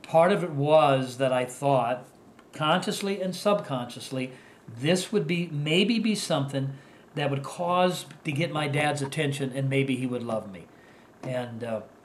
part of it was that I thought, consciously and subconsciously, this would maybe be something that would cause to get my dad's attention, and maybe he would love me. And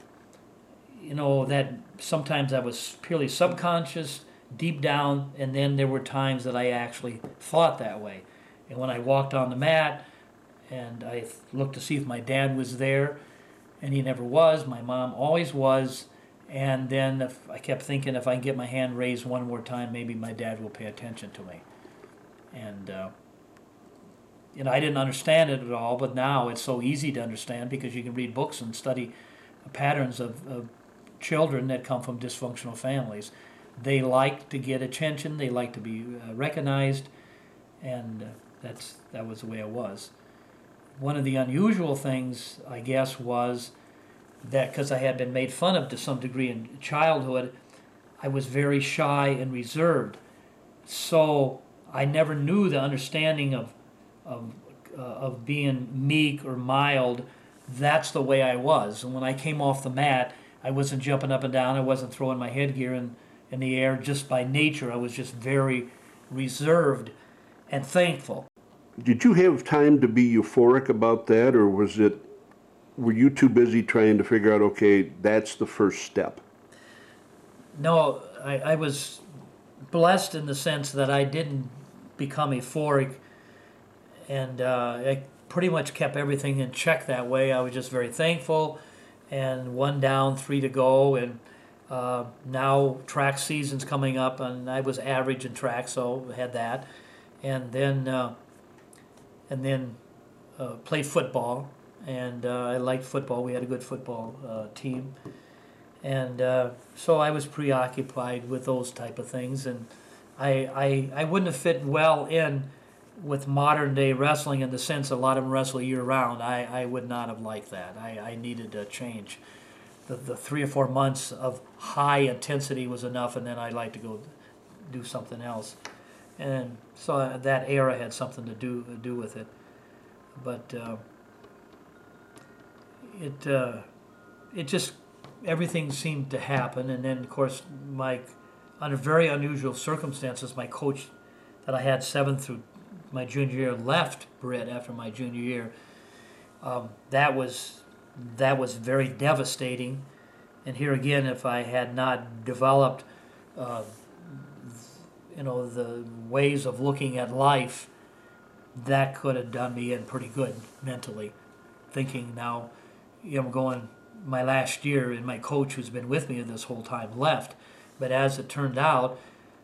that sometimes I was purely subconscious, deep down, and then there were times that I actually thought that way. And when I walked on the mat and I looked to see if my dad was there, and he never was, my mom always was. And then I kept thinking, if I can get my hand raised one more time, maybe my dad will pay attention to me. And I didn't understand it at all, but now it's so easy to understand because you can read books and study patterns of children that come from dysfunctional families. They like to get attention, they like to be recognized, and that was the way it was. One of the unusual things, I guess, was that because I had been made fun of to some degree in childhood, I was very shy and reserved. So I never knew the understanding of being meek or mild. That's the way I was. And when I came off the mat, I wasn't jumping up and down. I wasn't throwing my headgear in the air just by nature. I was just very reserved and thankful. Did you have time to be euphoric about that, or were you too busy trying to figure out, okay, that's the first step? No, I was blessed in the sense that I didn't become euphoric, and I pretty much kept everything in check that way. I was just very thankful, and 1 down, 3 to go, and now track season's coming up, and I was average in track, so I had that, and then played football, and I liked football. We had a good football team, and so I was preoccupied with those type of things, and I wouldn't have fit well in with modern day wrestling in the sense a lot of them wrestle year round. I would not have liked that. I needed a change. The 3 or 4 months of high intensity was enough, and then I'd like to go do something else. And so that era had something to do with it. But it just, everything seemed to happen. And then, of course, under very unusual circumstances, my coach that I had 7th through my junior year left Britt after my junior year. That was very devastating. And here again, if I had not developed the ways of looking at life, that could have done me in pretty good mentally. Thinking now, I'm going my last year, and my coach, who's been with me this whole time, left. But as it turned out,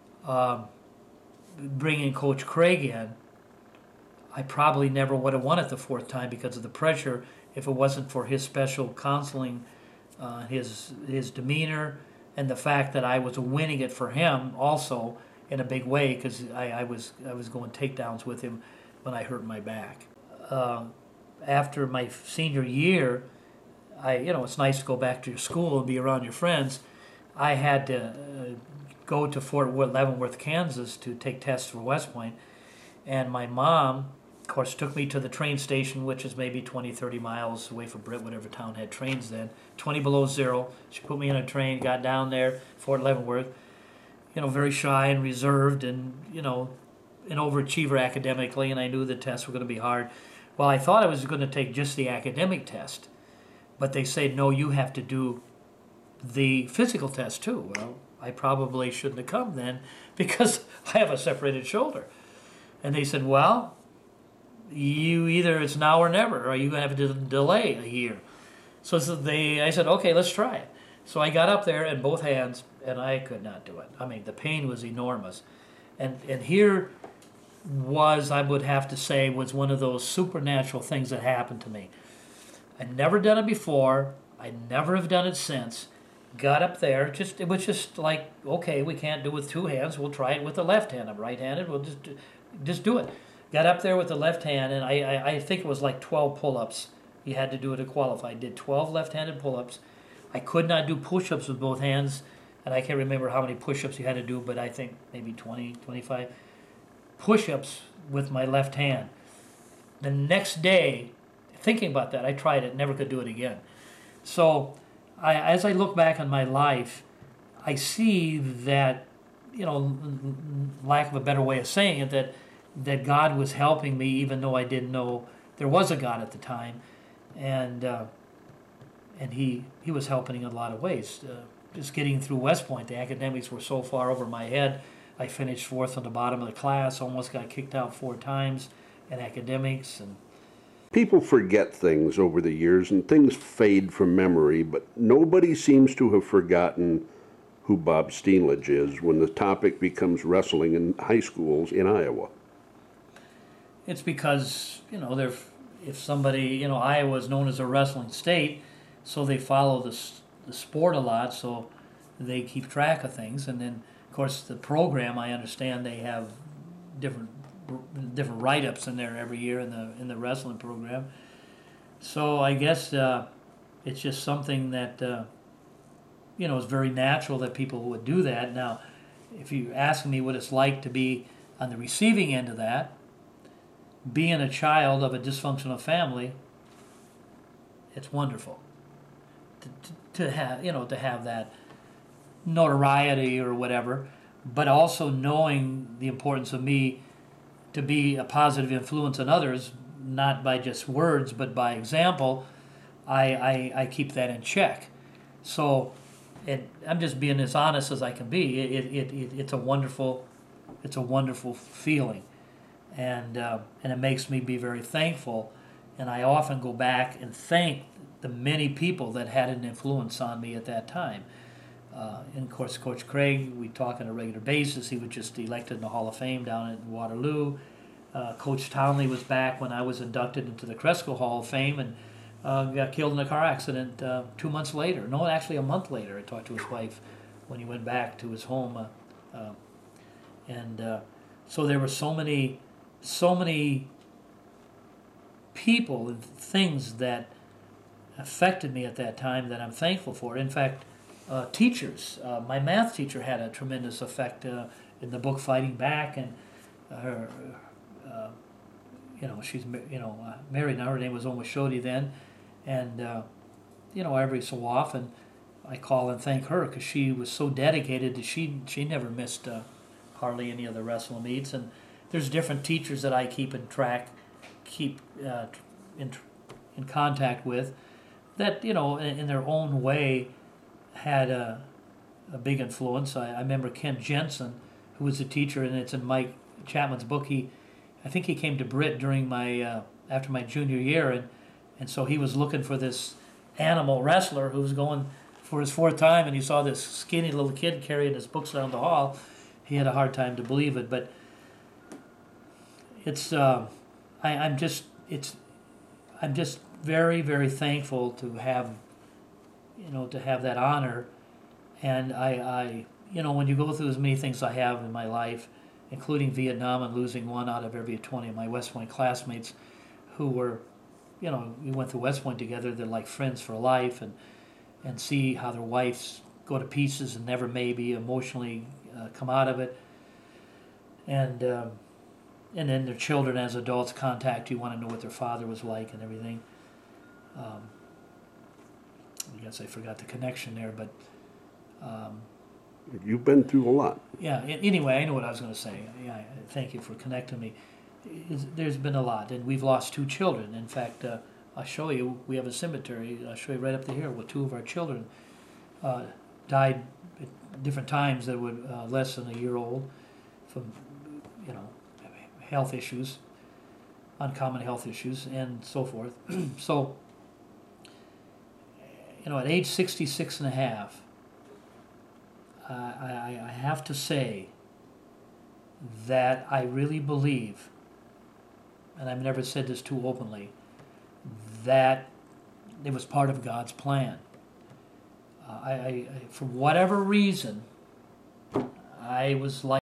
bringing Coach Craig in, I probably never would have won it the 4th time because of the pressure. If it wasn't for his special counseling, his demeanor, and the fact that I was winning it for him also in a big way, because I was going takedowns with him when I hurt my back. After my senior year, it's nice to go back to your school and be around your friends. I had to go to Fort Leavenworth, Kansas to take tests for West Point, and my mom, of course, took me to the train station, which is maybe 20, 30 miles away from Britt, whatever town had trains then, 20 below zero. She put me in a train, got down there, Fort Leavenworth, very shy and reserved and, an overachiever academically, and I knew the tests were going to be hard. Well, I thought I was going to take just the academic test, but they said, no, you have to do the physical test too. Well, I probably shouldn't have come then because I have a separated shoulder. And they said, well, you either it's now or never, or you're going to have to delay a year. So I said, okay, let's try it. So I got up there in both hands, and I could not do it. I mean, the pain was enormous. And here was, I would have to say, was one of those supernatural things that happened to me. I'd never done it before. I never have done it since. Got up there, it was just like, okay, we can't do it with 2 hands. We'll try it with the left hand. I'm right-handed. We'll just do it. Got up there with the left hand, and I think it was like 12 pull-ups. You had to do it to qualify. I did 12 left-handed pull-ups. I could not do push-ups with both hands, and I can't remember how many push-ups you had to do, but I think maybe 20, 25 push-ups with my left hand. The next day, thinking about that, I tried it, never could do it again. So as I look back on my life, I see that, lack of a better way of saying it, that God was helping me even though I didn't know there was a God at the time, and he was helping in a lot of ways. Just getting through West Point, the academics were so far over my head. I finished fourth on the bottom of the class, almost got kicked out 4 times in academics, and People forget things over the years and things fade from memory, but nobody seems to have forgotten who Bob Steenledge is when the topic becomes wrestling in high schools in Iowa. it's because if somebody, Iowa is known as a wrestling state, so they follow the sport a lot, so they keep track of things. And then, of course, the program, I understand they have different write-ups in there every year in the wrestling program. So I guess it's just something that is very natural that people would do that. Now, if you ask me what it's like to be on the receiving end of that, being a child of a dysfunctional family, it's wonderful to have that notoriety or whatever, but also knowing the importance of me to be a positive influence on others, not by just words, but by example. I keep that in check. So I'm just being as honest as I can be. It's a wonderful feeling, and it makes me be very thankful. And I often go back and thank the many people that had an influence on me at that time. And of course, Coach Craig, we talk on a regular basis. He was just elected in the Hall of Fame down at Waterloo. Coach Townley was back when I was inducted into the Cresco Hall of Fame, and got killed in a car accident 2 months later. No, actually a month later. I talked to his wife when he went back to his home. So there were so many people and things that affected me at that time that I'm thankful for. In fact, teachers. My math teacher had a tremendous effect in the book Fighting Back, and her, she's married now. Her name was Oma Shodi then, and every so often I call and thank her because she was so dedicated that she never missed hardly any of the wrestling meets. And there's different teachers that I keep in contact with that in their own way had a big influence. I remember Ken Jensen, who was a teacher, and it's in Mike Chapman's book. I think he came to Britt during my after my junior year, and so he was looking for this animal wrestler who was going for his 4th time, and he saw this skinny little kid carrying his books down the hall. He had a hard time to believe it, but it's I'm just very, very thankful to have that honor. And I when you go through as many things I have in my life, including Vietnam and losing 1 out of every 20 of my West Point classmates who were, we went to West Point together, they're like friends for life, and see how their wives go to pieces and never maybe emotionally come out of it. And then their children as adults contact you, want to know what their father was like and everything. I guess I forgot the connection there, but You've been through a lot. yeah. Anyway, I know what I was going to say. Yeah, thank you for connecting me. There's been a lot, and we've lost 2 children. In fact, I'll show you. We have a cemetery. I'll show you right up to here where 2 of our children died at different times that were less than a year old from health issues, uncommon health issues, and so forth. So, at age 66 and a half, I have to say that I really believe, and I've never said this too openly, that it was part of God's plan. I for whatever reason, I was like